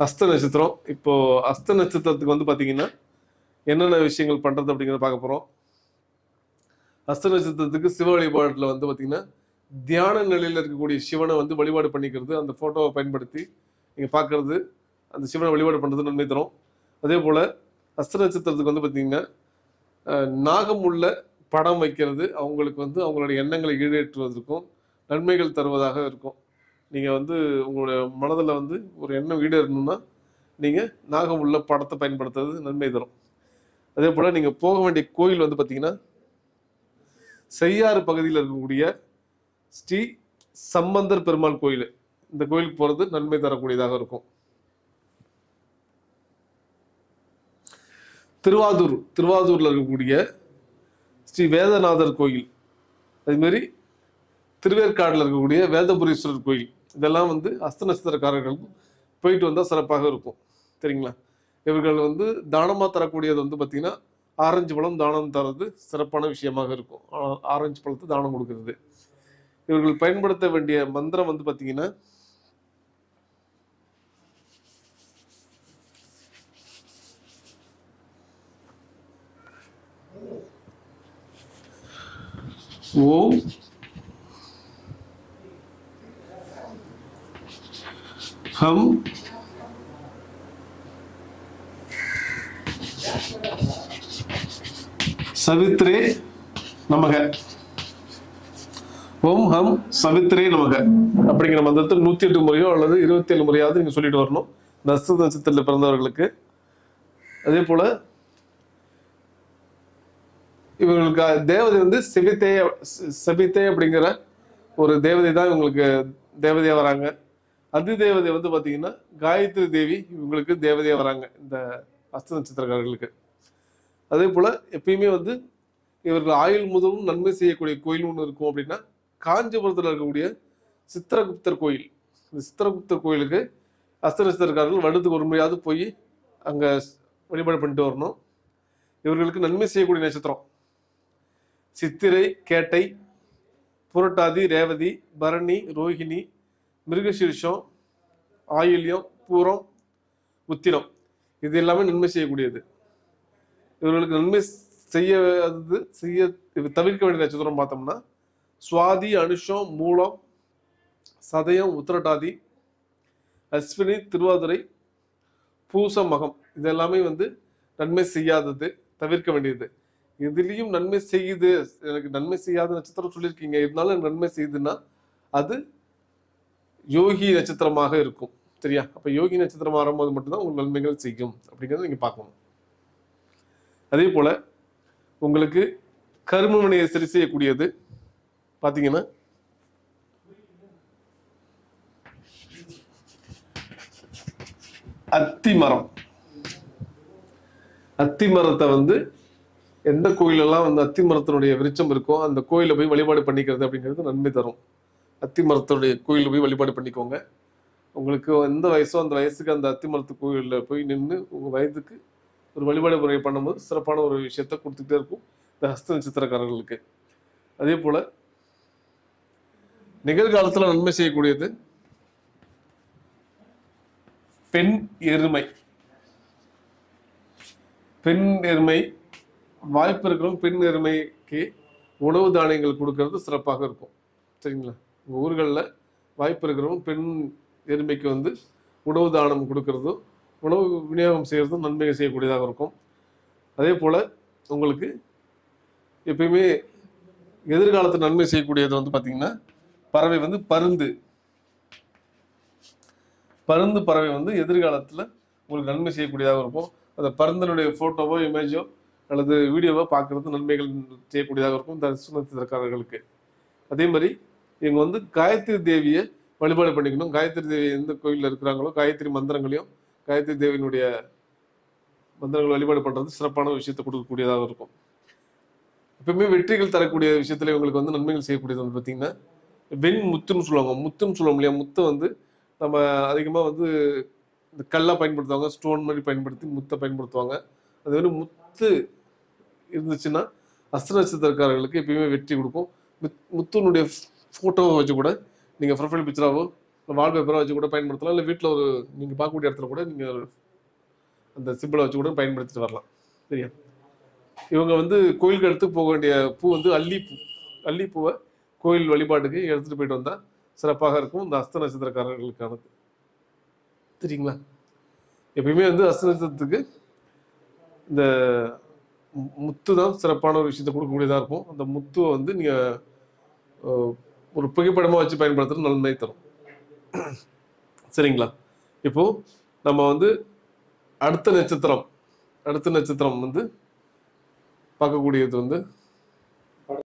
அஸ்த நட்சத்திரம். இப்போ அஸ்த நட்சத்திரத்துக்கு வந்து பாத்தீங்கன்னா என்னென்ன விஷயங்கள் பண்றது அப்படிங்கிறத பார்க்க போறோம். அஸ்த நட்சத்திரத்துக்கு சிவ வழிபாட்டுல வந்து பாத்தீங்கன்னா தியான நிலையில இருக்கக்கூடிய சிவனை வந்து வழிபாடு பண்ணிக்கிறது, அந்த போட்டோவை பயன்படுத்தி நீங்க பாக்குறது, அந்த சிவனை வழிபாடு பண்றது நன்மை தரும். அதே போல அஸ்த நட்சத்திரத்துக்கு வந்து பாத்தீங்கன்னா நாகம் உள்ள படம் வைக்கிறது அவங்களுக்கு வந்து அவங்களுடைய எண்ணங்களை ஈடேற்றுவதற்கும் நன்மைகள் தருவதாக இருக்கும். நீங்க வந்து உங்களுடைய மனதில் வந்து ஒரு எண்ணம் ஈடேறணும்னா நீங்க நாகம் உள்ள படத்தை பயன்படுத்துறது நன்மை தரும். அதே போல நீங்க போக வேண்டிய கோயில் வந்து பாத்தீங்கன்னா செய்யாறு பகுதியில் இருக்கக்கூடிய ஸ்ரீ சம்பந்தர் பெருமாள் கோயில். இந்த கோயிலுக்கு போறது நன்மை தரக்கூடியதாக இருக்கும். திருவாதூர்ல இருக்கக்கூடிய ஸ்ரீ வேதநாதர் கோயில், அதே மாதிரி திருவேற்காடுல இருக்கக்கூடிய வேதபுரீஸ்வரர் கோயில், இதெல்லாம் வந்து அஸ்த நட்சத்திரக்காரர்கள் போயிட்டு வந்தா சிறப்பாக இருக்கும். சரிங்களா? இவர்கள் வந்து தானமா தரக்கூடியது வந்து பாத்தீங்கன்னா ஆரஞ்சு பழம் தானம் தரது சிறப்பான விஷயமாக இருக்கும். ஆரஞ்சு பழத்தை தானம் கொடுக்கிறது. இவர்கள் பயன்படுத்த வேண்டிய மந்திரம் வந்து பாத்தீங்கன்னா ஓம் ஹம் சவித்ரே நமக, ஓம் ஹம் சவித்ரே நமக அப்படிங்கிற மந்திரத்தை 108 முறையோ அல்லது 27 முறையாவது நீங்க சொல்லிட்டு வரணும் இந்த அஸ்த நட்சத்திரத்தில் பிறந்தவர்களுக்கு. அதே போல இவங்களுக்கு தேவதை வந்து செபித்தே அப்படிங்கிற ஒரு தேவதை தான் இவங்களுக்கு தேவதையா வராங்க. அதி தேவதை வந்து பாத்தீங்கன்னா காயத்ரி தேவி இவங்களுக்கு தேவதையா வராங்க இந்த அஸ்த நட்சத்திரக்காரர்களுக்கு. அதே போல எப்பயுமே வந்து இவர்கள் ஆயுள் முழுவதும் நன்மை செய்யக்கூடிய கோயில் ஒன்று இருக்கும். அப்படின்னா காஞ்சிபுரத்தில் இருக்கக்கூடிய சித்திரகுப்தர் கோயில். இந்த சித்திரகுப்தர் கோயிலுக்கு அஸ்த நட்சத்திரக்காரர்கள் வருடத்துக்கு ஒரு முறையாவது போய் அங்க வழிபாடு பண்ணிட்டு வரணும். இவர்களுக்கு நன்மை செய்யக்கூடிய நட்சத்திரம் சித்திரை, கேட்டை, புரட்டாதி, ரேவதி, பரணி, ரோஹிணி, மிருகசீரிஷம், ஆயில்யம், பூரம், உத்திரம். இது எல்லாமே நன்மை செய்யக்கூடியது. இவர்களுக்கு நன்மை செய்ய தவிர்க்க வேண்டிய நட்சத்திரம் பார்த்தோம்னா சுவாதி, அனுஷம், மூலம், சதயம், உத்திரட்டாதி, அஸ்வினி, திருவாதிரை, பூசம், மகம். இது எல்லாமே வந்து நன்மை செய்யாதது, தவிர்க்க வேண்டியது. இதுலயும் நன்மை செய்யுது, எனக்கு நன்மை செய்யாத நட்சத்திரம் சொல்லியிருக்கீங்க, இருந்தாலும் எனக்கு நன்மை செய்யுதுன்னா அது யோகி நட்சத்திரமாக இருக்கும். சரியா? அப்ப யோகி நட்சத்திரம் வரும்போது மட்டும்தான் உங்களுக்கு நன்மைகள் செய்யும் அப்படிங்கிறத நீங்க பார்க்கணும். அதே போல உங்களுக்கு கரும வினையை சரி செய்யக்கூடியது பாத்தீங்கன்னா அத்திமரம். அத்திமரத்தை வந்து எந்த கோயிலெல்லாம் வந்து அத்திமரத்தினுடைய விருட்சம் இருக்கோ அந்த கோயிலை போய் வழிபாடு பண்ணிக்கிறது அப்படிங்கிறது நன்மை தரும். அத்திமரத்துடைய கோயில போய் வழிபாடு பண்ணிக்கோங்க. உங்களுக்கு எந்த வயசோ அந்த வயசுக்கு அந்த அத்திமரத்து கோயிலில் போய் நின்று உங்க வயதுக்கு ஒரு வழிபாடு முறை பண்ணும்போது சிறப்பான ஒரு விஷயத்த கொடுத்துட்டே இருக்கும் இந்த ஹஸ்த நட்சத்திரக்காரர்களுக்கு. அதே போல நிகழ்காலத்துல நன்மை செய்யக்கூடியது பெண் எருமை. பெண் எருமை வாய்ப்பு இருக்கிறவங்க பெண் எருமைக்கு உணவு தானியங்கள் கொடுக்கறது சிறப்பாக இருக்கும். சரிங்களா? உங்க ஊர்களில் வாய்ப்பு இருக்கிறவங்க பெண் எருமைக்கு வந்து உணவு தானம் கொடுக்கறதும் உணவு விநியோகம் செய்யறதும் நன்மைகள் செய்யக்கூடியதாக இருக்கும். அதே போல உங்களுக்கு எப்பயுமே எதிர்காலத்தில் நன்மை செய்யக்கூடியது வந்து பார்த்தீங்கன்னா பறவை வந்து பருந்து பறவை வந்து எதிர்காலத்தில் உங்களுக்கு நன்மை செய்யக்கூடியதாக இருக்கும். அந்த பருந்தனுடைய ஃபோட்டோவோ இமேஜோ அல்லது வீடியோவோ பார்க்கறது நன்மைகள் செய்யக்கூடியதாக இருக்கும் இந்த அஸ்த நட்சத்திரக்காரர்களுக்கு. அதே மாதிரி இவங்க வந்து காயத்ரி தேவியை வழிபாடு பண்ணிக்கணும். காயத்ரி தேவி எந்த கோயிலில் இருக்கிறாங்களோ காயத்ரி மந்திரங்களையும் காயத்ரி தேவியினுடைய மந்திரங்களை வழிபாடு பண்றது சிறப்பான விஷயத்தை கொடுக்கக்கூடியதாக இருக்கும். எப்பவுமே வெற்றிகள் தரக்கூடிய விஷயத்துல இவங்களுக்கு வந்து நன்மைகள் செய்யக்கூடியது வந்து பார்த்தீங்கன்னா வெண் முத்துன்னு சொல்லுவாங்க. முத்துன்னு சொல்லுவோம் இல்லையா? முத்தை வந்து நம்ம அதிகமாக வந்து இந்த கல்லாக பயன்படுத்துவாங்க, ஸ்டோன் மாதிரி பயன்படுத்தி முத்தை பயன்படுத்துவாங்க. அது வந்து முத்து இருந்துச்சுன்னா அஸ்த நட்சத்திரக்காரர்களுக்கு எப்பயுமே வெற்றி கொடுக்கும். முத்துனுடைய ஃபோட்டோவை வச்சு கூட நீங்கள் ப்ரொஃபைல் பிக்சராகவோ வால்பேப்பராக வச்சு கூட பயன்படுத்தலாம். இல்லை வீட்டில் ஒரு நீங்கள் பார்க்கக்கூடிய இடத்துல கூட நீங்கள் அந்த சிம்பிளை வச்சு கூட பயன்படுத்திட்டு வரலாம். சரியா? இவங்க வந்து கோயிலுக்கு எடுத்து போக வேண்டிய பூ வந்து அல்லிப்பூ. அல்லிப்பூவை கோயில் வழிபாட்டுக்கு எடுத்துகிட்டு போயிட்டு வந்தால் சிறப்பாக இருக்கும். இந்த அஸ்த நட்சத்திரக்காரர்களுக்கானது. சரிங்களா? எப்பயுமே வந்து அஸ்த நட்சத்திரத்துக்கு இந்த முத்து தான் சிறப்பான ஒரு விஷயத்தை கொடுக்கக்கூடியதாக இருக்கும். அந்த முத்துவை வந்து நீங்கள் ஒரு புகைப்படமாக வச்சு பயன்படுத்துறது நன்மை தரும். சரிங்களா? இப்போ நம்ம வந்து அடுத்த நட்சத்திரம் வந்து பார்க்கக்கூடியது வந்து